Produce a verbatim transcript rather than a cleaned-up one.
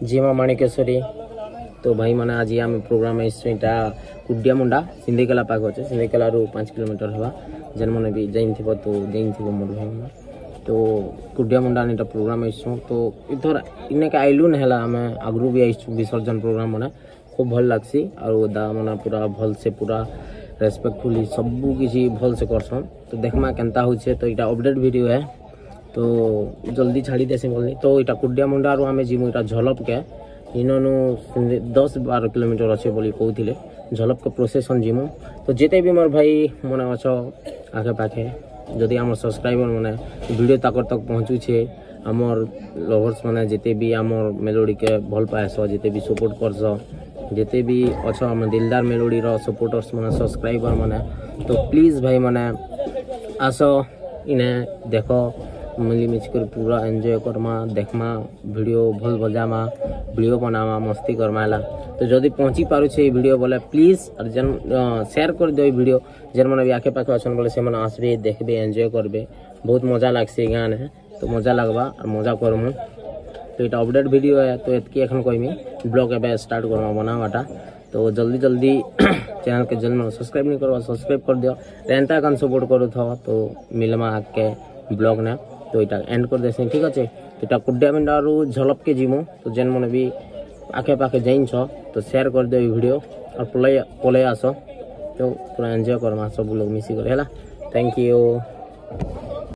जीमा माणिकेश्वरी तो भाई मैंने आज आम प्रोग्राम इटा कुर्डियामुंडा सिंधीकेला पाख अच्छे सिंधीकेला पाँच किलोमीटर हवा जेन मैंने भी जाइन थी तो जाइन थी मोर भाई मैंने तो कुर्डियामुंडा इटा प्रोग्राम आईसु तो इधर इन्ने का आइलु ना आम आगु भी आईसु विसर्जन प्रोग्राम मैंने खूब भल लगसी और दा मैंने पूरा भल से पूरा रेस्पेक्टफुली सबू किसी भल से करसन तो देखमा केनता होचे तो इटा अपडेट वीडियो है तो जल्दी छाड़ी देसी बोलनी तो इटा कुर्डियामुंडा रो आमे जिमु इटा झलप के इननु दस बारह किलोमीटर अच्छे बोली कहते झलप के प्रोसेसन जिमु तो जेते भी मोर भाई मन अछ आखे पाखे जदि आम सब्सक्राइबर मैंने वीडियो तक तक पहुँचुछे आमर लवर्स मैंने जिते भी आमर मेलोडी के भल पाएस जिते भी सपोर्ट करस जिते भी अच्छ आम दिलदार मेलोडी रो सपोर्टर्स मैंने सब्सक्राइबर मैंने तो प्लीज भाई मैंने आस इने देख मिलीमिश कर पूरा एंजॉय करमा देखमा वीडियो भल बजामा वीडियो बनामा मस्ती करमाला तो जदि पहुँची पारुछे वीडियो बोले प्लीज और जन शेयर कर दियो वीडियो जन मैंने भी आखे पाखे अच्छन बोले से मैंने आसबे देखबे एंजॉय करबे बहुत मजा लागसे गान है तो मजा लगवा और मजा करमु तो ये अपडेट वीडियो है तो एतकी एखन कहमी ब्लॉग एबे स्टार्ट करमा बनावाटा तो जल्दी जल्दी चैनल के जल्दी सब्सक्राइब नहीं करवा सब्सक्राइब कर दियो रेंटा कान सपोर्ट करू था तो मिलमा आके ब्लॉग ने तो इटा एंड कर देसी ठीक अच्छे तो इटा कुर्डियामुंडा झलप के जिमु तो जेन मैंने भी आखे पाखे जाइन छ तो शेयर कर दियो वीडियो और पलै पलै आस तो पूरा एंजॉय करमा सब लोग मिसी कर हैला थैंक यू।